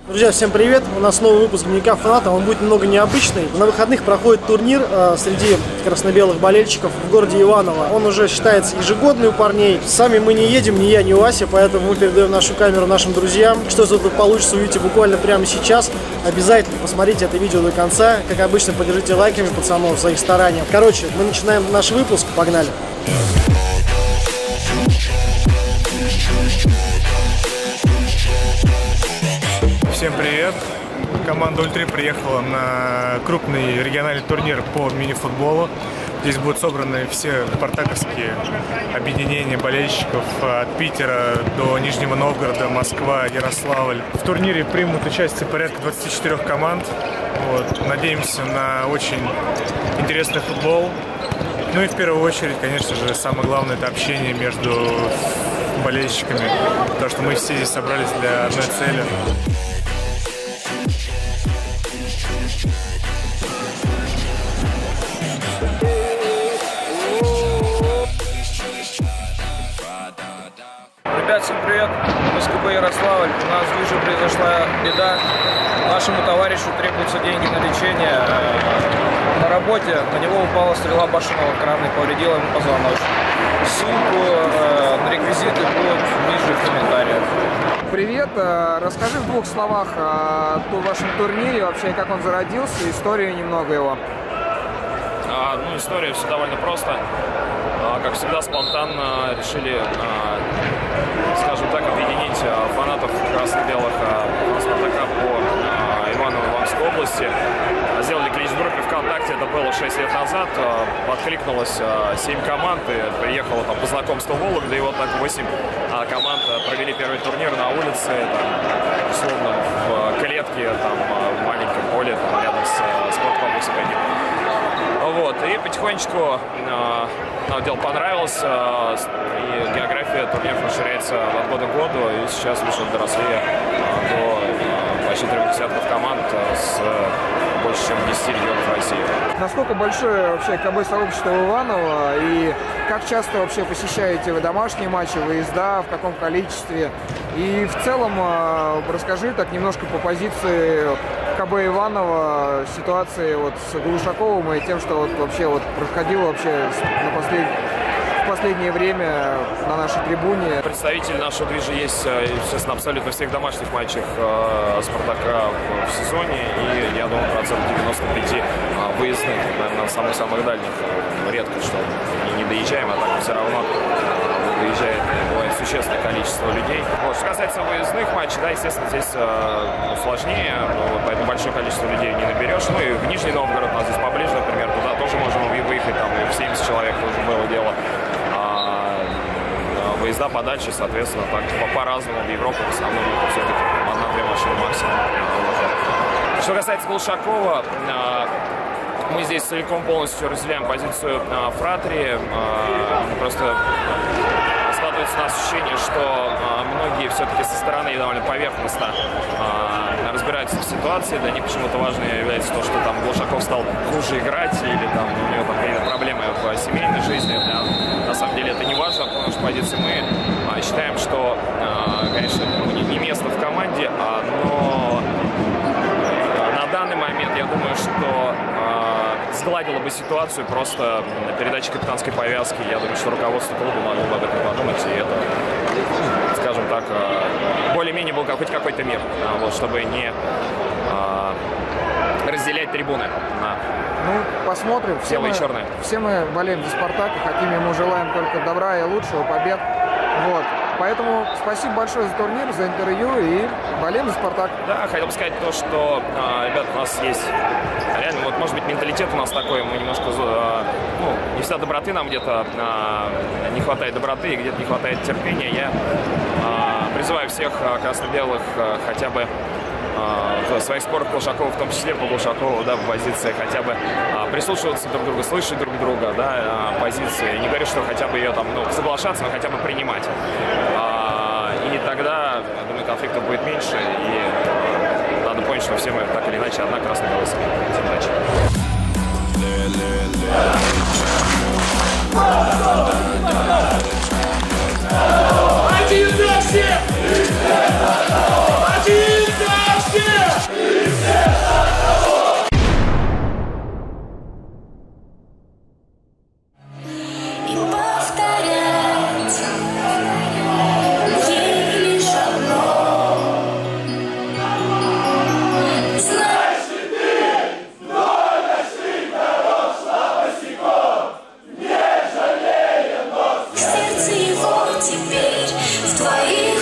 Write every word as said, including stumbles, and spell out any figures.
Друзья, всем привет! У нас новый выпуск Дневника Фаната, он будет немного необычный. На выходных проходит турнир э, среди красно-белых болельщиков в городе Иваново. Он уже считается ежегодный у парней. Сами мы не едем, ни я, ни Вася, поэтому мы передаем нашу камеру нашим друзьям. Что тут получится, увидите буквально прямо сейчас. Обязательно посмотрите это видео до конца. Как обычно, поддержите лайками пацанов за их старания. Короче, мы начинаем наш выпуск. Погнали! Всем привет! Команда Ультри приехала на крупный региональный турнир по мини-футболу. Здесь будут собраны все спартаковские объединения болельщиков от Питера до Нижнего Новгорода, Москва, Ярославль. В турнире примут участие порядка двадцати четырёх команд. Вот. Надеемся на очень интересный футбол. Ну и в первую очередь, конечно же, самое главное — это общение между болельщиками, потому что мы все здесь собрались для одной цели. Ребят, всем привет! Мы с КБ Ярославль. У нас в Юже произошла беда. Нашему товарищу требуются деньги на лечение. На работе на него упала стрела башенного крана и повредила ему позвоночник. Ссылку э, на реквизиты будут ниже в комментариях. Привет! Расскажи в двух словах о вашем турнире, вообще как он зародился, историю немного его. А, ну, история все довольно просто. А, как всегда, спонтанно решили, а, скажем так, объединить а, фанатов красно-белых а, Спартака по а, Иваново-Ивановской области. А, сделали клич в группе ВКонтакте, это было шесть лет назад. А, откликнулось а, семь команд, и приехало там по знакомству Вологды, и вот так восемь а, команд провели первый турнир на улице, там, условно, в клетке, там, в маленьком поле, там, рядом с а, спорткомплексом. Вот, и потихонечку э, нам дело понравилось, э, и география турниров расширяется от года к году, и сейчас уже доросли э, до э, почти трех десятков команд э, с э, больше, чем десяти регионов России. Насколько большое вообще КБ-сообщество в Иваново, и как часто вообще посещаете вы домашние матчи, выезда, в каком количестве? И в целом э, расскажи так немножко по позиции КБ Иваново, ситуации вот с Глушаковым и тем, что вот вообще вот происходило вообще на послед... в последнее время на нашей трибуне. Представитель нашего движа есть, естественно, абсолютно всех домашних матчах э, Спартака в, в сезоне, и я думаю, процентов девяносто пять э, выездных, наверное, на самых-самых дальних. Редко что не, не доезжаем, а так все равно выезжает, бывает существенное количество людей. Вот. Что касается выездных матчей, да, естественно, здесь э, сложнее, но поэтому большое количество людей не наберешь. Ну и в Нижний Новгород, у нас здесь поближе, например, туда тоже можем выехать, там и в семьдесят человек тоже было дело. А, выезда подальше, соответственно, так по-разному. В Европу в основном это все-таки одна-две машины максимум. Что касается Глушакова, мы здесь целиком полностью разделяем позицию э, Фратри. Э, просто складывается у нас ощущение, что э, многие все-таки со стороны довольно поверхностно э, разбираются в ситуации. Для них почему-то важно является то, что там Глушаков стал хуже играть или там у него там какие-то проблемы в семейной жизни. Да. На самом деле это не важно, потому что позиции мы э, считаем, что, э, конечно, не, не место в команде, а, но э, на данный момент я думаю, что сгладила бы ситуацию просто передача капитанской повязки. Я думаю, что руководство клуба могло бы об этом подумать, и это, скажем так, более-менее был хоть какой-то мир, вот, чтобы не а, разделять трибуны на ну, посмотрим. Все белое мы, и черное. Все мы болеем за Спартак и хотим ему желаем только добра и лучшего, побед. Вот. Поэтому спасибо большое за турнир, за интервью, и болеем за Спартак. Да, хотел бы сказать то, что, а, ребят, у нас есть реально, вот, может быть, менталитет у нас такой, мы немножко, а, ну, не всегда доброты нам где-то а, не хватает доброты, и где-то не хватает терпения. Я а, призываю всех а, красно-белых а, хотя бы а, в своих спорах Глушакова, в том числе по Глушакову, да, в позиции хотя бы а, прислушиваться друг к другу, слышать друг друга, да, а, позиции. Не говорю, что хотя бы ее там, ну, соглашаться, но хотя бы принимать. А, и тогда, я думаю, конфликтов будет меньше, и надо понять, что все мы так или иначе одна красно-белая семья. Всем удачи. Один за всех! Один за всех! Сердце его теперь в твоих